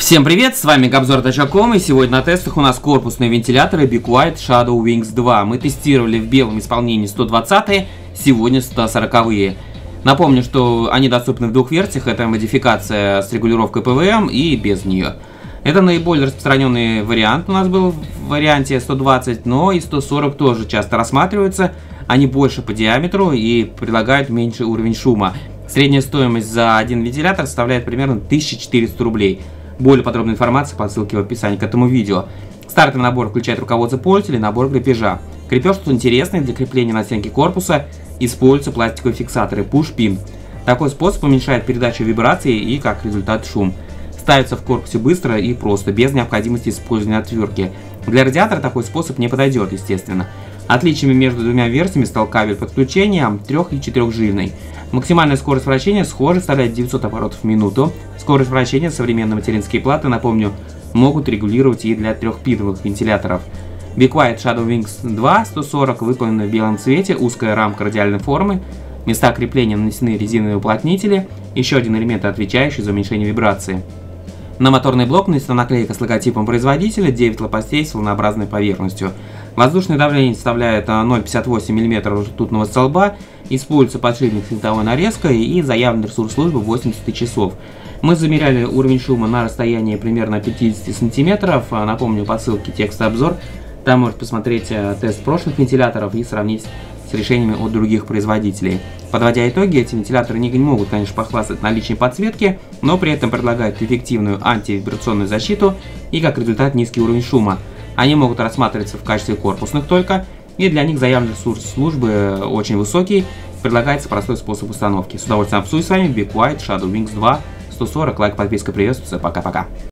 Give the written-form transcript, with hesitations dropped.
Всем привет, с вами Gabzor.com, и сегодня на тестах у нас корпусные вентиляторы Be Quiet Shadow Wings 2. Мы тестировали в белом исполнении 120-е, сегодня 140-е. Напомню, что они доступны в двух версиях, это модификация с регулировкой ПВМ и без нее. Это наиболее распространенный вариант у нас был в варианте 120, но и 140 тоже часто рассматриваются. Они больше по диаметру и предлагают меньший уровень шума. Средняя стоимость за один вентилятор составляет примерно 1400 рублей. Более подробная информация по ссылке в описании к этому видео. Стартовый набор включает руководство пользователя и набор крепежа. Крепеж тут интересный, для крепления на стенке корпуса используются пластиковые фиксаторы push-pin. Такой способ уменьшает передачу вибрации и, как результат, шум. Ставится в корпусе быстро и просто, без необходимости использования отвертки. Для радиатора такой способ не подойдет, естественно. Отличиями между двумя версиями стал кабель подключения 3- и 4-жильный. Максимальная скорость вращения схожа, составляет 900 оборотов в минуту. Скорость вращения современные материнские платы, напомню, могут регулировать и для трехпиновых вентиляторов. Be Quiet Shadow Wings 2 140 выполнена в белом цвете, узкая рамка радиальной формы, места крепления нанесены резиновые уплотнители, еще один элемент, отвечающий за уменьшение вибрации. На моторный блок нанесена наклейка с логотипом производителя, 9 лопастей с волнообразной поверхностью. Воздушное давление составляет 0,58 мм ртутного столба, используется подшипник с винтовой нарезкой и заявленный ресурс службы 80 часов. Мы замеряли уровень шума на расстоянии примерно 50 см. Напомню, по ссылке текст обзор. Там можете посмотреть тест прошлых вентиляторов и сравнить с решениями от других производителей. Подводя итоги, эти вентиляторы не могут, конечно, похвастать наличием подсветки, но при этом предлагают эффективную антивибрационную защиту и, как результат, низкий уровень шума. Они могут рассматриваться в качестве корпусных только, и для них заявленный ресурс службы очень высокий, предлагается простой способ установки. С удовольствием обсужу с вами Be Quiet Shadow Wings 2 140, лайк, подписка, приветствуется, пока-пока.